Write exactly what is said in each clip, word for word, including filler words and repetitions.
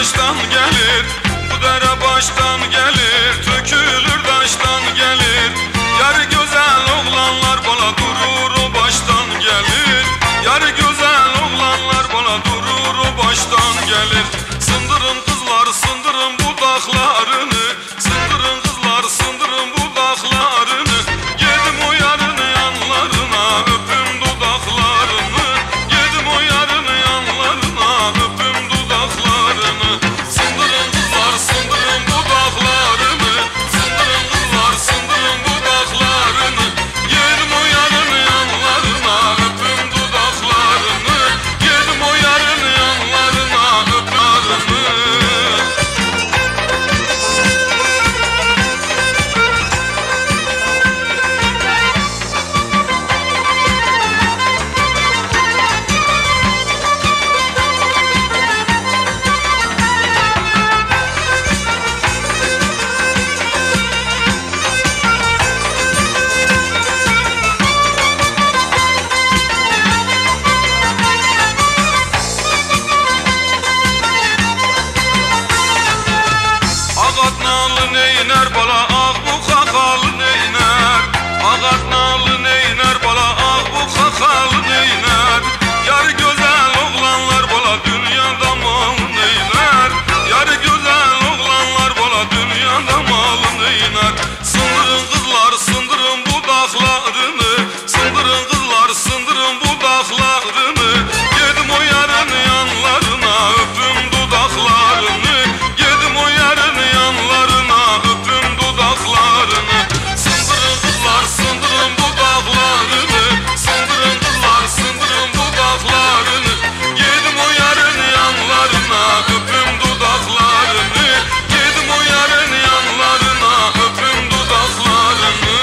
taştan gelir, bu dere baştan gelir, tökülür taştan gelir. Yarı güzel oğlanlar bana durur o baştan gelir. Yarı güzel oğlanlar bana durur o baştan gelir. Sındırın kızlar sındırın budaklarını, sındırın kızlar sındırın budaklarını. Yedim o yarını yanlarına, öpüm dudaklarını. Yedim o yarını yanlarına, öpüm dudaklarını. Sındırın kızlar sındırın budaklarını, sındırın kızlar sındırın budaklarını. Yedim o yarını yanlarına, öpüm dudaklarını. Yedim o yarını yanlarına, öpüm. Ağatnalı neyner bala ağ bu kakalı neyner. Ağatnalı neyner bala ağ bu kakalı neyner. Yarı güzel oğlanlar bala dünyada mal neyner. Yarı güzel oğlanlar bala dünyada mal neyner. Sındırın kızlar sındırın budaklarını, sındırın kızlar sındırın budaklarını. Yedim o yarını yanlarına, öpüm dudaklarını. Yedim o yarını yanlarına, öpüm dudaklarını. Sındırın kızlar sındırın budaklarını, sındırın kızlar sındırın budaklarını. Yedim o yarını yanlarına, öpüm dudaklarını. Yedim o yarını yanlarına, öpüm dudaklarını.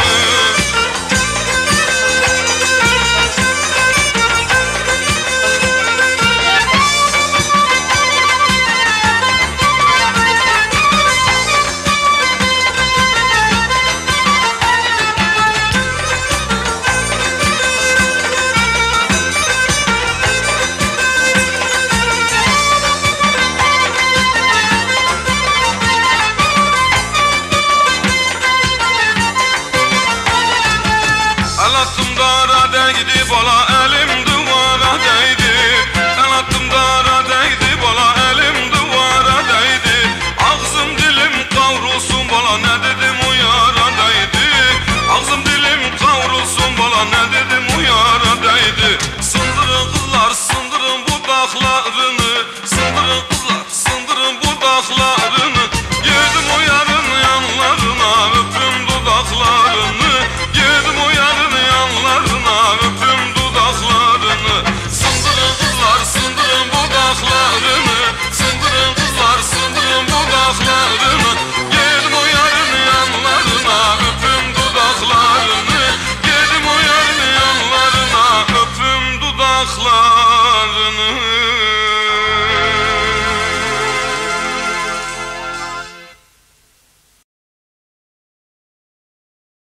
El attım dara değdi bala elim duvara değdi. El attım dara değdi bala elim duvara değdi. Ağzım dilim kavrulsun bala ne dedim o yara değdi. Ağzım dilim kavrulsun bala ne dedim o yara değdi. Sındırın kızlar sındırın budaklarını, sındırın kızlar sındırın budaklarını. Yedim o yarın yanlarına, öpüm dudaklarını. Yedim o yarını yanlarına, öpüm dudaklarını. Sındırın kızlar sındırın budaklarını, sındırın kızlar sındırın budaklarını. Yedim o yarını yanlarına, öpüm dudaklarını. Yedim o yarını yanlarına, öpüm dudaklarını.